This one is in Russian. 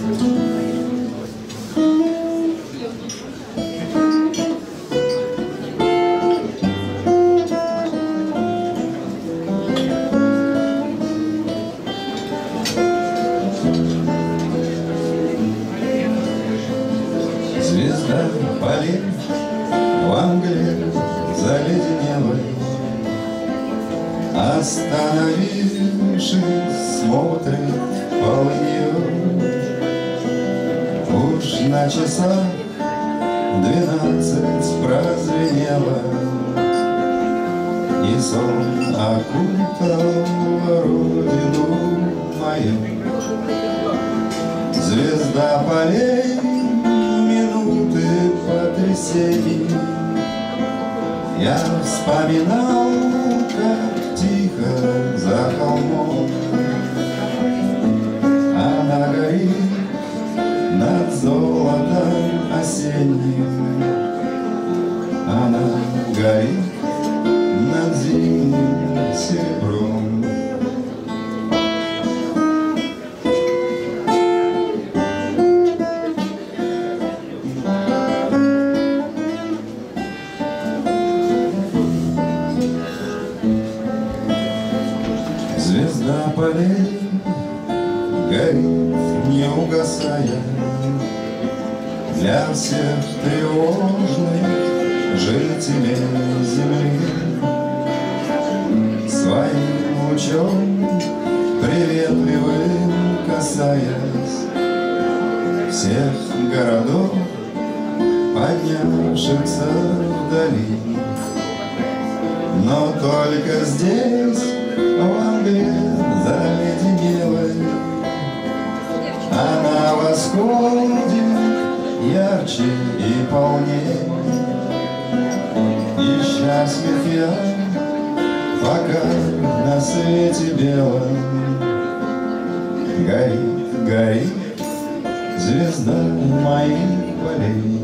Звезда полей в Англии заледенелой, остановившись, смотрит полынью. Уж на часах 12 прозвенело, и сон окутал родину мою. Звезда полей потрясений, я вспоминал, как тихо за холмом она горит над золотом осенним, она горит над зимним серебром. Звезда полей горит, не угасая, для всех тревожных жителей земли. Своим лучом приветливым касаясь всех городов, поднявшихся вдали. Но только здесь, в Англии заледенелой, она восходит ярче и полнее. И счастлив я, пока на свете белом горит, горит звезда моих полей.